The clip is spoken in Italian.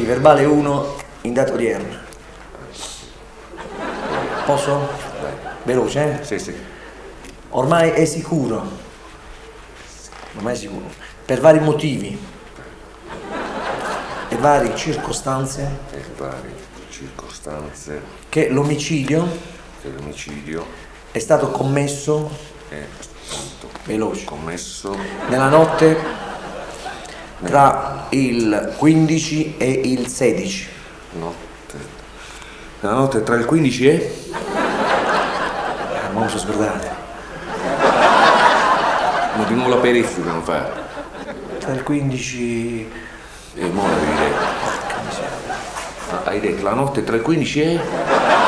verbale 1 in data odierna. Posso? Dai. Veloce, eh? Sì, sì. Ormai è sicuro, per vari motivi e varie circostanze, che l'omicidio è stato commesso, veloce, nella notte tra il 15 e il 16. Nella notte tra il 15 e? Non mi sono scordato. Ma di nuovo la perizia dobbiamo fare. Tra il 15... E mo l'avevi detto. Hai detto la notte tra il 15 e?